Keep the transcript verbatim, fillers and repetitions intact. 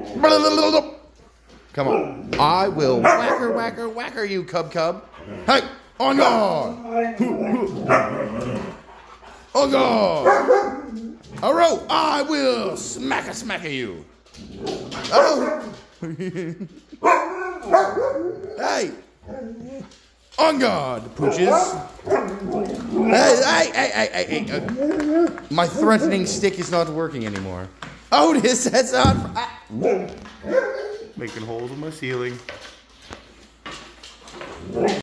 Come on. I will whacker, whacker, whacker you, cub cub. Hey, on guard. On guard. A rope. I will smack a smack at you. Oh. Hey. On guard, pooches. Hey, hey, hey, hey, hey, hey. Uh, my threatening stick is not working anymore. Otis, that's on. Ah. Making holes in my ceiling.